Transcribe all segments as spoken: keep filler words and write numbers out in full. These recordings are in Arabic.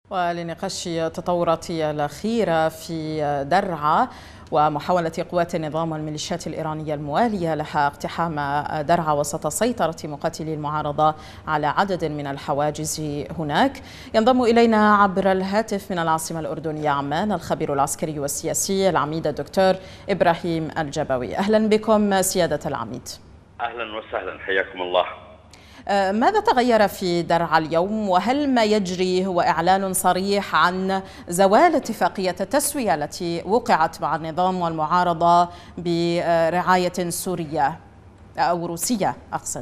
ولنقاش التطورات الأخيرة في درعا ومحاولة قوات النظام والميليشيات الإيرانية الموالية لها اقتحام درعا وسط سيطرة مقاتلي المعارضة على عدد من الحواجز هناك، ينضم إلينا عبر الهاتف من العاصمة الأردنية عمان الخبير العسكري والسياسي العميد الدكتور إبراهيم الجبوي. أهلا بكم سيادة العميد. أهلا وسهلا، حياكم الله. ماذا تغير في درعا اليوم، وهل ما يجري هو إعلان صريح عن زوال اتفاقية التسوية التي وقعت مع النظام والمعارضة برعاية سورية أو روسية أقصد؟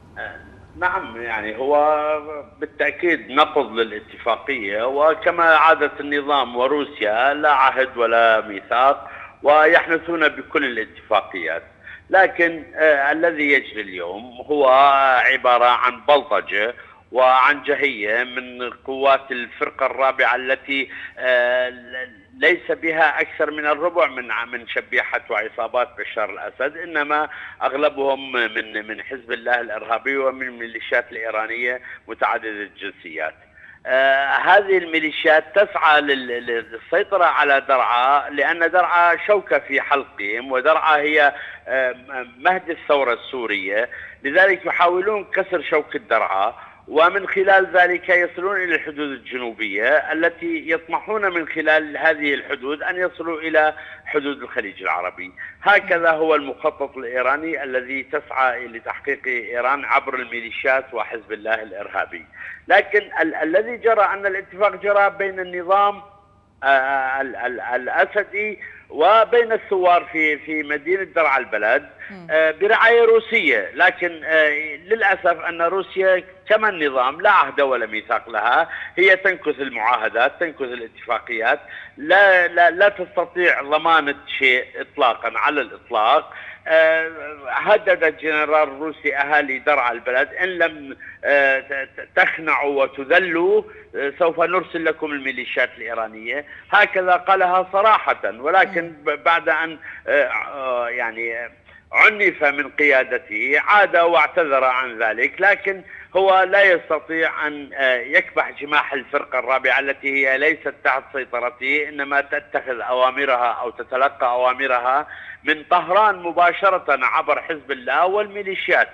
نعم، يعني هو بالتأكيد نقض للاتفاقية، وكما عادة النظام وروسيا لا عهد ولا ميثاق ويحنثون بكل الاتفاقيات. لكن آه الذي يجري اليوم هو عبارة عن بلطجة وعن جهية من قوات الفرقة الرابعة التي آه ليس بها أكثر من الربع من من شبيحة وعصابات بشار الأسد، إنما أغلبهم من من حزب الله الإرهابي ومن الميليشيات الإيرانية متعددة الجنسيات. آه هذه الميليشيات تسعى للسيطرة على درعا، لأن درعا شوكة في حلقهم، ودرعا هي آه مهد الثورة السورية، لذلك يحاولون كسر شوكة درعا، ومن خلال ذلك يصلون إلى الحدود الجنوبية التي يطمحون من خلال هذه الحدود أن يصلوا إلى حدود الخليج العربي. هكذا هو المخطط الإيراني الذي تسعى لتحقيق إيران عبر الميليشيات وحزب الله الإرهابي. لكن ال الذي جرى أن الاتفاق جرى بين النظام آه ال ال الأسدي وبين الثوار في في مدينة درعا البلد آه برعاية روسية، لكن آه للأسف أن روسيا كما النظام لا عهد ولا ميثاق لها، هي تنكث المعاهدات، تنكث الاتفاقيات، لا لا لا تستطيع ضمانة شيء إطلاقا على الإطلاق. آه هدد الجنرال الروسي أهالي درعا البلد: إن لم آه تخنعوا وتذلوا آه سوف نرسل لكم الميليشيات الإيرانية. هكذا قالها صراحة، ولكن بعد أن آه يعني عنف من قيادته عاد واعتذر عن ذلك، لكن هو لا يستطيع أن يكبح جماح الفرقة الرابعة التي هي ليست تحت سيطرته، إنما تتخذ أوامرها أو تتلقى أوامرها من طهران مباشرة عبر حزب الله والميليشيات.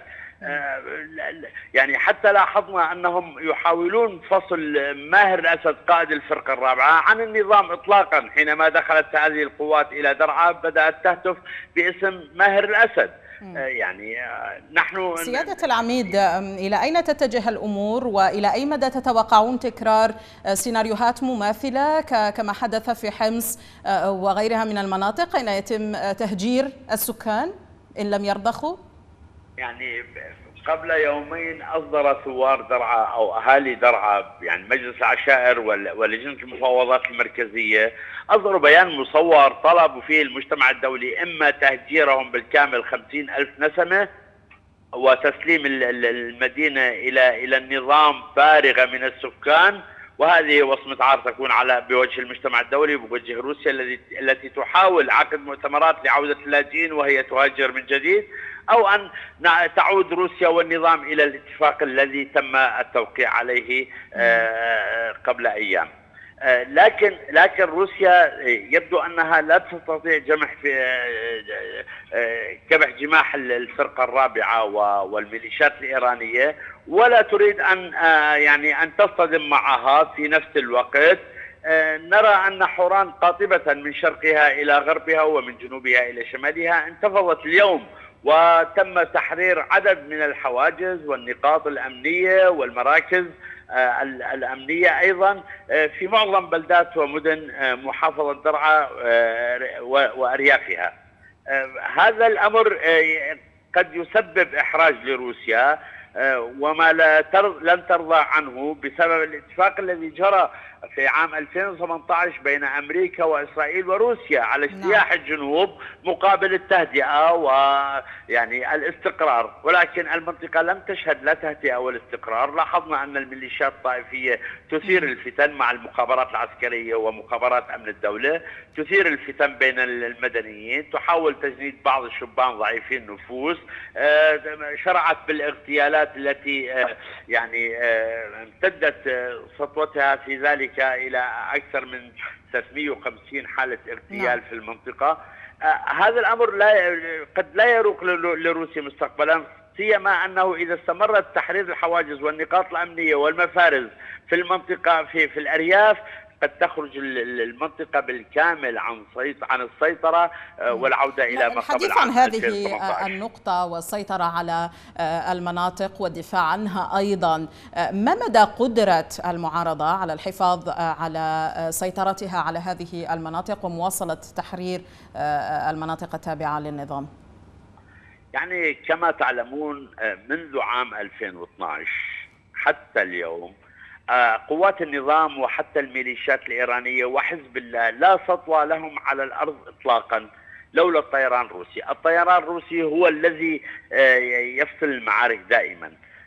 يعني حتى لاحظنا أنهم يحاولون فصل ماهر الأسد قائد الفرقة الرابعة عن النظام إطلاقا. حينما دخلت هذه القوات إلى درعا بدأت تهتف باسم ماهر الأسد. يعني نحن سيادة العميد، إلى أين تتجه الأمور، وإلى أي مدى تتوقعون تكرار سيناريوهات مماثلة كما حدث في حمص وغيرها من المناطق أين يتم تهجير السكان إن لم يرضخوا؟ يعني قبل يومين أصدر ثوار درعا أو أهالي درعا، يعني مجلس العشائر ولجنة المفاوضات المركزية، أصدروا بيان مصور طلبوا فيه المجتمع الدولي إما تهجيرهم بالكامل خمسين ألف نسمة وتسليم المدينة إلى إلى النظام فارغة من السكان، وهذه وصمة عار تكون على بوجه المجتمع الدولي بوجه روسيا التي التي تحاول عقد مؤتمرات لعودة اللاجئين وهي تهاجر من جديد، أو أن تعود روسيا والنظام إلى الاتفاق الذي تم التوقيع عليه قبل أيام. لكن لكن روسيا يبدو أنها لا تستطيع جمح في كبح جماح الفرقة الرابعة والميليشيات الإيرانية، ولا تريد أن يعني أن تصطدم معها في نفس الوقت. نرى أن حوران قاطبة من شرقها إلى غربها ومن جنوبها إلى شمالها انتفضت اليوم، وتم تحرير عدد من الحواجز والنقاط الأمنية والمراكز الأمنية أيضا في معظم بلدات ومدن محافظة درعا وأريافها. هذا الأمر قد يسبب إحراج لروسيا، وما لن ترضى عنه بسبب الاتفاق الذي جرى في عام ألفين وثمانية عشر بين أمريكا وإسرائيل وروسيا على اجتياح الجنوب مقابل التهدئة ويعني الاستقرار، ولكن المنطقة لم تشهد لا تهدئة ولا استقرار. لاحظنا أن الميليشيات الطائفية تثير الفتن مع المخابرات العسكرية ومخابرات أمن الدولة، تثير الفتن بين المدنيين، تحاول تجنيد بعض الشبان ضعيفي النفوس، شرعت بالاغتيالات البلدات التي يعني امتدت سطوتها في ذلك إلى أكثر من ثلاثمئة وخمسين حالة اغتيال نعم. في المنطقة. هذا الأمر لا قد لا يروق لروسيا مستقبلا، سيما أنه إذا استمرت تحرير الحواجز والنقاط الأمنية والمفارز في المنطقة في في الأرياف قد تخرج المنطقة بالكامل عن عن السيطرة والعودة إلى ما قبل الحديث عن هذه النقطة والسيطرة على المناطق والدفاع عنها أيضا، ما مدى قدرة المعارضة على الحفاظ على سيطرتها على هذه المناطق ومواصلة تحرير المناطق التابعة للنظام؟ يعني كما تعلمون منذ عام ألفين واثني عشر حتى اليوم قوات النظام وحتى الميليشيات الإيرانية وحزب الله لا سطوة لهم على الأرض إطلاقا لولا الطيران الروسي. الطيران الروسي هو الذي يفصل المعارك دائما،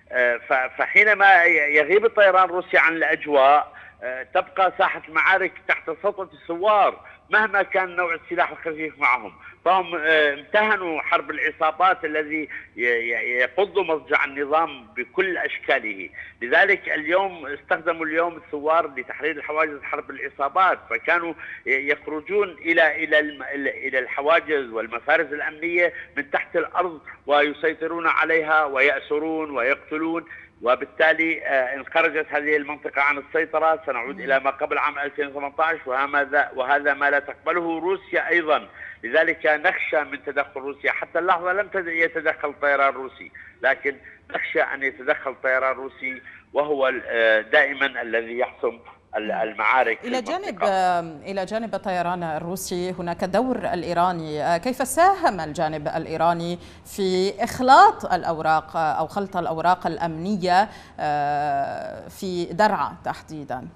فحينما يغيب الطيران الروسي عن الأجواء تبقى ساحة المعارك تحت سطوة الثوار مهما كان نوع السلاح الخفيف معهم. فهم امتهنوا حرب العصابات الذي يقض مضجع النظام بكل أشكاله، لذلك اليوم استخدموا اليوم الثوار لتحرير الحواجز حرب العصابات، فكانوا يخرجون إلى إلى إلى الحواجز والمفارز الأمنية من تحت الأرض ويسيطرون عليها ويأسرون ويقتلون، وبالتالي إن خرجت هذه المنطقة عن السيطرة سنعود إلى ما قبل عام ألفين وثمانية عشر، وهذا وهذا ما لا تقبله روسيا أيضا. لذلك نخشى من تدخل روسيا. حتى اللحظة لم يتدخل طيران روسي، لكن نخشى أن يتدخل طيران روسي وهو دائما الذي يحسم المعارك. إلى جانب إلى جانب الطيران الروسي هناك الدور الإيراني، كيف ساهم الجانب الإيراني في إخلاط الأوراق أو خلط الأوراق الأمنية في درعا تحديدا؟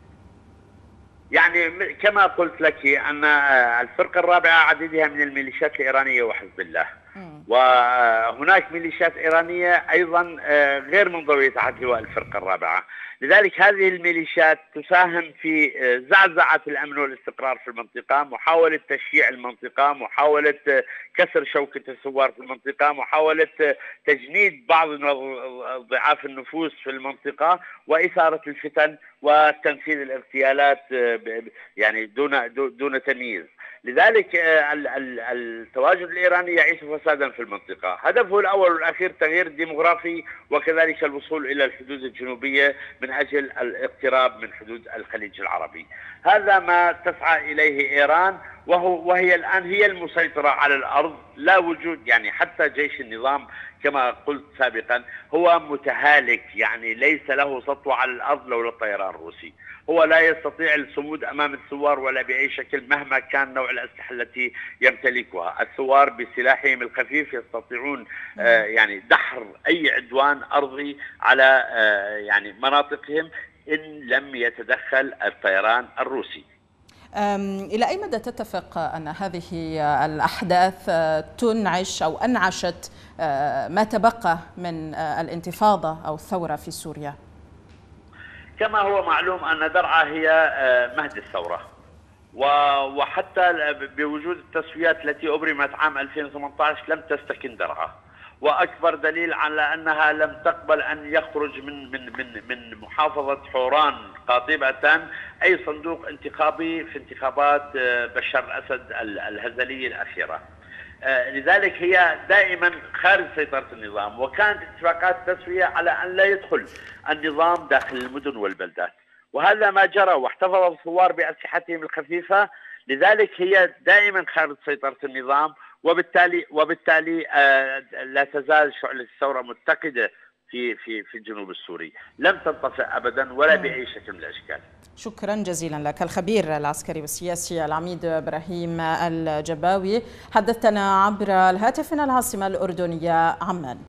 يعني كما قلت لك أن الفرقة الرابعة عديدها من الميليشيات الإيرانية وحزب الله، وهناك ميليشيات إيرانية أيضا غير منضوية تحت لواء الفرقة الرابعة، لذلك هذه الميليشيات تساهم في زعزعة الأمن والاستقرار في المنطقة، محاولة تشييع المنطقة، محاولة كسر شوكة الثوار في المنطقة، محاولة تجنيد بعض ضعاف النفوس في المنطقة، وإثارة الفتن وتنفيذ الاغتيالات يعني دون دون تمييز. لذلك التواجد الإيراني يعيش فسادا في المنطقة. هدفه الأول والأخير تغيير الديمغرافي وكذلك الوصول إلى الحدود الجنوبية من أجل الاقتراب من حدود الخليج العربي. هذا ما تسعى إليه إيران، وهو وهي الآن هي المسيطرة على الأرض، لا وجود يعني حتى جيش النظام كما قلت سابقا هو متهالك، يعني ليس له سطوة على الأرض لولا الطيران الروسي. هو لا يستطيع الصمود أمام الثوار ولا بأي شكل مهما كان نوع الأسلحة التي يمتلكها. الثوار بسلاحهم الخفيف يستطيعون آه يعني دحر أي عدوان أرضي على آه يعني مناطقهم إن لم يتدخل الطيران الروسي. إلى أي مدى تتفق أن هذه الأحداث تنعش أو أنعشت ما تبقى من الانتفاضة أو الثورة في سوريا؟ كما هو معلوم أن درعا هي مهد الثورة، وحتى بوجود التسويات التي أبرمت عام ألفين وثمانية عشر لم تستكن درعا، وأكبر دليل على أنها لم تقبل أن يخرج من من من من محافظة حوران قاطبة أي صندوق انتخابي في انتخابات بشار الأسد الهزلية الأخيرة. لذلك هي دائما خارج سيطرة النظام، وكانت اتفاقات التسوية على أن لا يدخل النظام داخل المدن والبلدات، وهذا ما جرى، واحتفظ الثوار بأسلحتهم الخفيفة. لذلك هي دائما خارج سيطرة النظام، وبالتالي وبالتالي لا تزال شعلة الثورة متقدة في في في الجنوب السوري، لم تنطفئ ابدا ولا باي شكل من الاشكال. شكرا جزيلا لك الخبير العسكري والسياسي العميد ابراهيم الجباوي، حدثتنا عبر الهاتف من العاصمة الأردنية عمان.